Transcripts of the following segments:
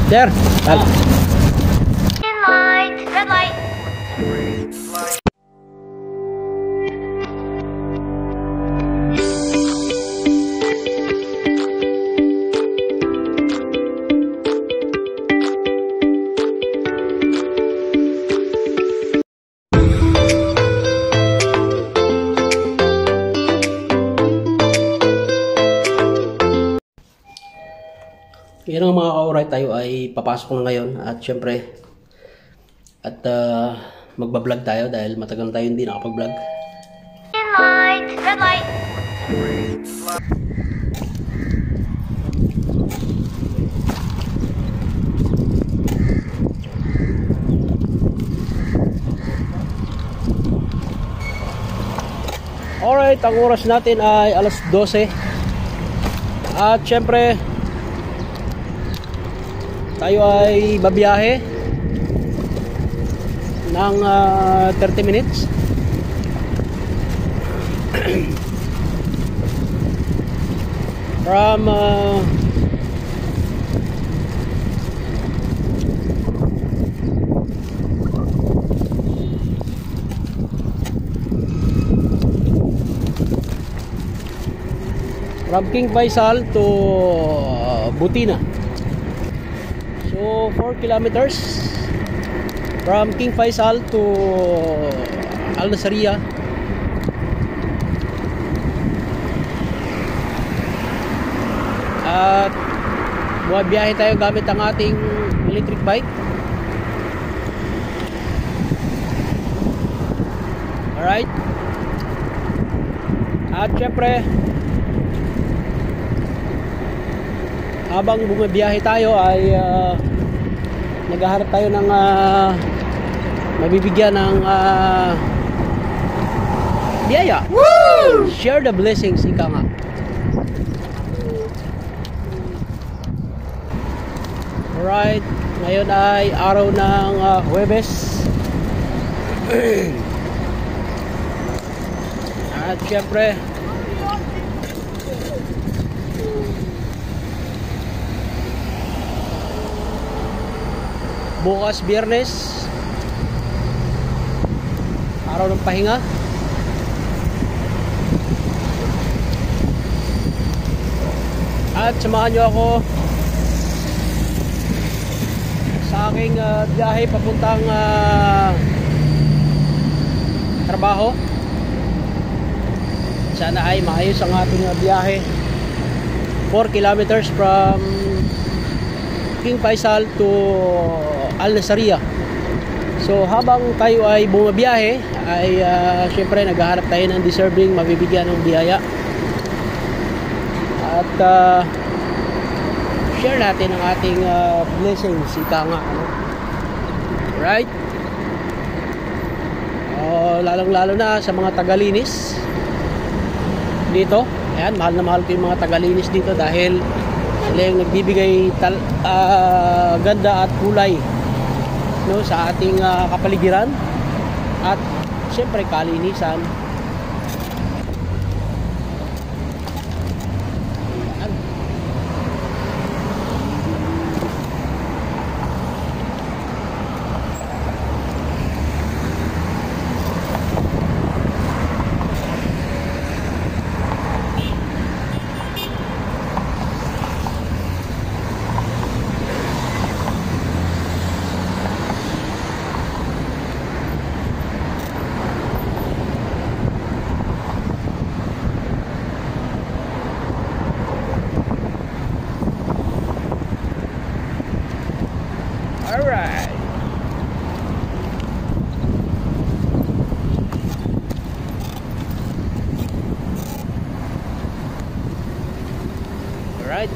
Sir, Green light, red light. yan ang mga ka-alright, tayo ay papasok na ngayon at syempre magbablog tayo dahil matagal tayo hindi nakapag-vlog. Green light, red light. Alright, ang oras natin ay alas 12 at syempre tayo ay babiyahe ng 30 minutes from King Faisal to Butina. So 4 kilometers from King Faisal to Al Nasiriyah. At bumabiyahe tayo gamit ang ating electric bike. Alright. At syempre habang bumabiyahe tayo ay naghahanap tayo ng mabibigyan ng biyaya. Woo! Share the blessings, ika nga. Alright, ngayon ay araw ng Huwebes. At syempre bukas Biyernes, araw ng pahinga. At samahan nyo ako sa aking biyahe papuntang trabaho. Sana ay maayos ang ating biyahe. 4 kilometers from King Faisal to Al Nasiriyah. So habang tayo ay bumabiyahe ay syempre naghahanap tayo ng deserving mabibigyan ng biyaya. At share natin ang ating blessings, ika nga, ano? Right? Lalong-lalo na sa mga tagalinis dito. Ayan, mahal na mahal ko yung mga tagalinis dito dahil sila yung nagbibigay ganda at kulay, no, sa ating kapaligiran at siyempre kalinisan. Alright. Alright.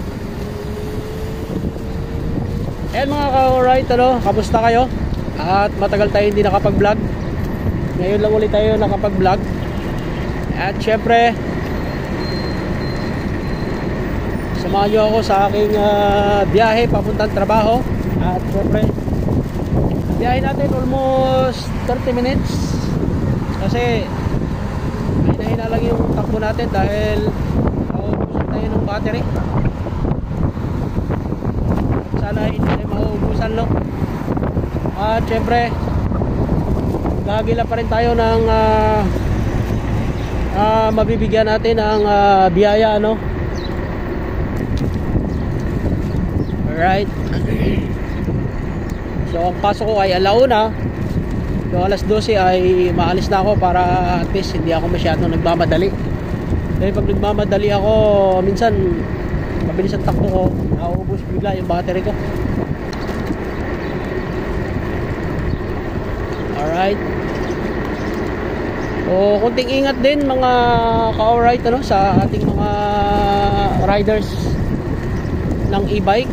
Ayan mga ka-alright, ano, kamusta kayo? At matagal tayo hindi nakapag-vlog. Ngayon lang ulit tayo nakapag-vlog. At syempre samahan nyo ako sa aking biyahe papuntang trabaho. At syempre biyahe natin almost 30 minutes kasi hina-hina lang yung takbo natin dahil gusto tayo ng battery. sana hindi tayo mauubusan, no? At syempre gagila pa rin tayo ng mabibigyan natin ng biyaya, no? Alright. So ang pasok ko ay alauna. So alas 12 ay maalis na ako para at least hindi ako masyadong nagmamadali. Dahil pag nagmamadali ako, minsan mabilis ang takbo ko, nauubos bigla yung battery ko. Alright. O kunting ingat din mga ka-alright, ano, sa ating mga riders ng e-bike.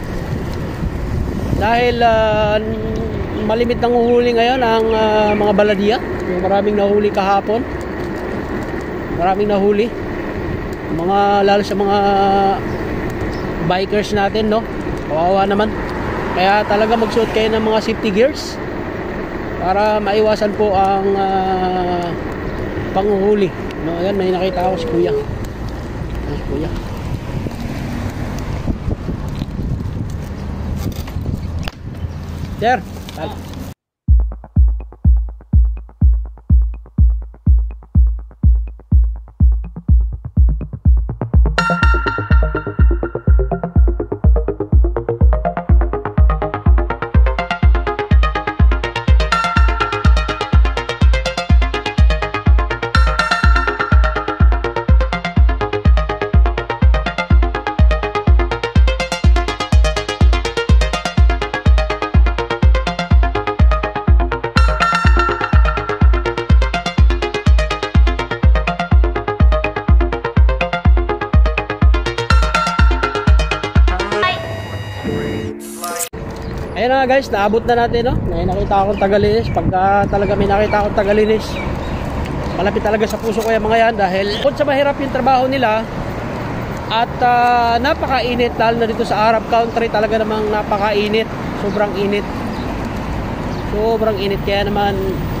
Dahil malimit nang uhuli ngayon ang mga baladiya. Yung maraming nahuli kahapon. Maraming nahuli. Lalo sa mga bikers natin, no? Kawawa naman. Kaya talaga magsuot kayo ng mga safety gears para maiwasan po ang panguhuli, no? Ayan, may nakita ako si kuya. Si kuya. Sir, ayun na guys, naabot na natin, no? May nakita akong tagalinis. Pagka talaga may nakita akong tagalinis, malapit talaga sa puso ko yung mga yan. Dahil kung sa mahirap yung trabaho nila at napakainit, lalo na dito sa Arab country, talaga namang napakainit. Sobrang init. Sobrang init. Kaya naman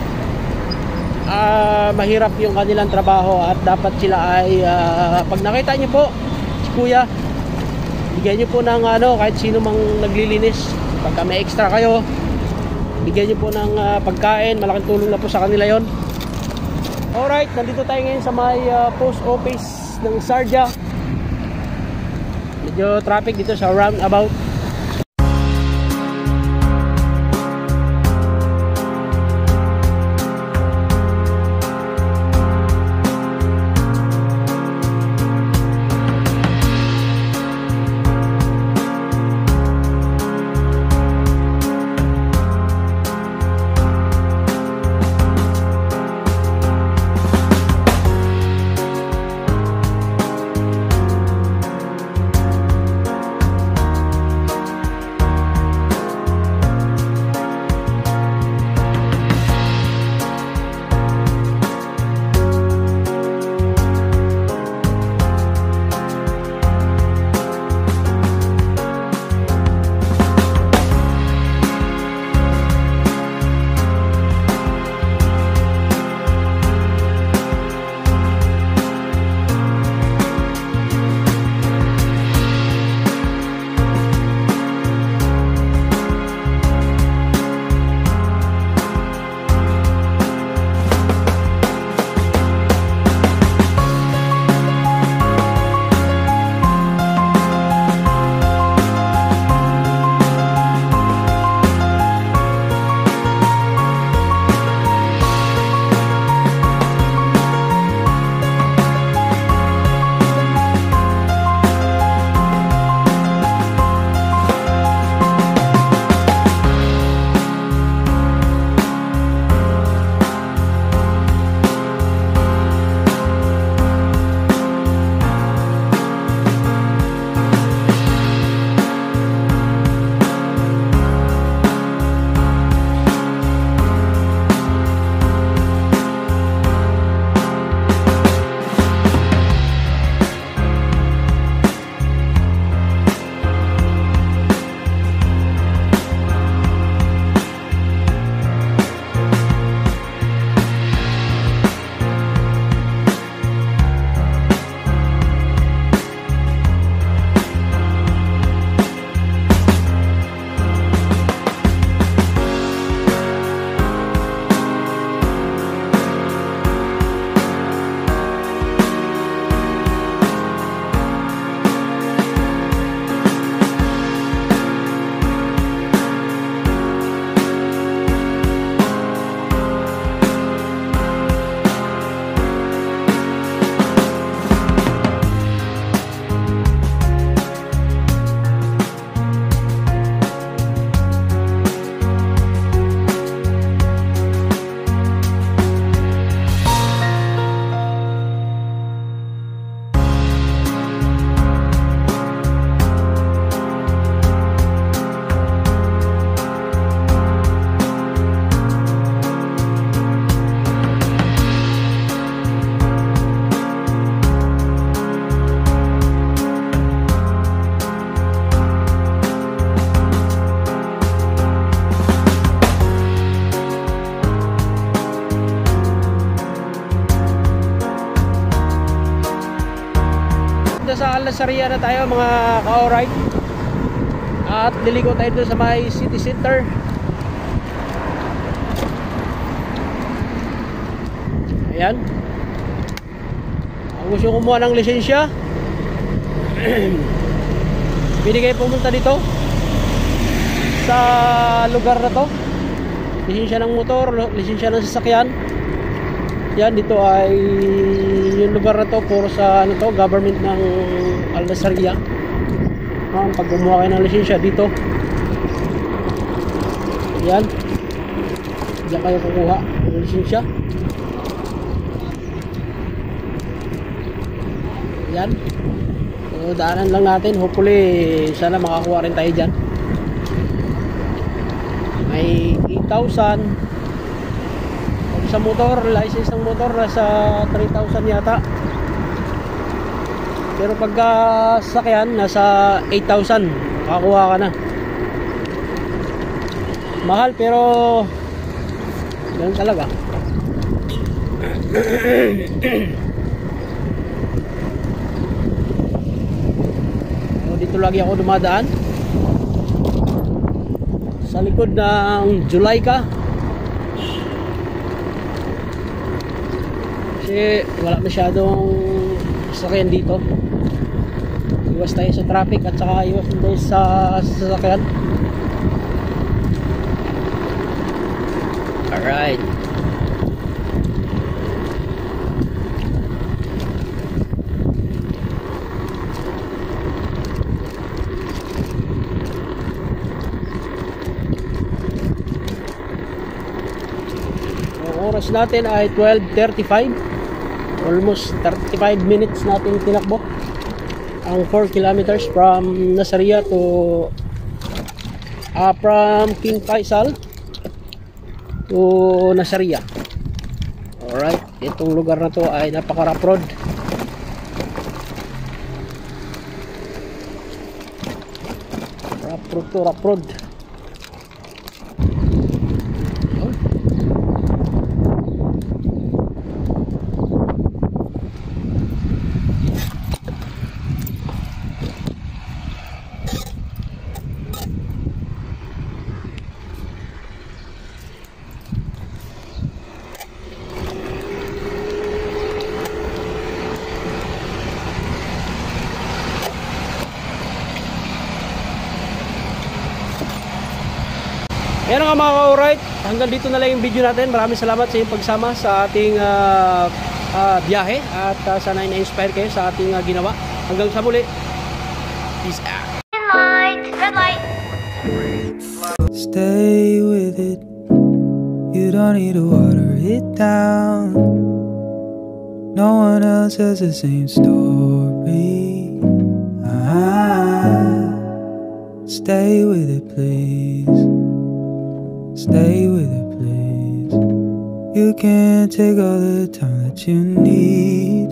mahirap yung kanilang trabaho. At dapat sila ay pag nakita nyo po si kuya, bigyan nyo po ng kahit sino mang naglilinis. Pagka may extra kayo, bigyan nyo po ng pagkain. Malaking tulong na po sa kanila yon. Alright, nandito tayo ngayon sa may post office ng Sharjah. Medyo traffic dito sa roundabout. Lasaria na tayo mga ka-alright. At liliko tayo doon sa may city center. Ayan. Ang gusto kumuha ng lisensya, binigay pumunta dito sa lugar na to. Lisensya ng motor, lisensya ng sasakyan. Yan, dito ay yung lugar na to puro sa ano to, government ng Al-Lasaria. Pag gumawa kayo ng lisensya dito, yan, diyan kayo kukuha ng lisensya. Yan, so daanan lang natin, hopefully sana makakuha rin tayo dyan. May 8,000 sa motor, license ng motor nasa 3,000 yata. Pero pagka sakyan nasa 8,000 makakuha ka na. Mahal pero ganun talaga. So, dito lagi ako dumadaan sa likod ng Julayca. Kasi wala masyadong sasakyan dito. Iwas tayo sa traffic at saka iwas tayo sa sasakyan. Alright. Ang oras natin ay 12:35. Almost 35 minutes natin tinakbo ang 4 kilometers from Nazaria to from King Faisal to Nazaria. Alright, itong lugar na to ay napaka-rough road. Rough road. Ayan nga mga ka-alright, hanggang dito na lang yung video natin. Maraming salamat sa inyong pagsama sa ating biyahe at sana na-inspire kayo sa ating ginawa. Hanggang sa muli, peace out. Green light, red light. Stay with it. You don't need to water it down. No one else has the same story. Stay with it, please. Stay with it, please. You can take all the time that you need.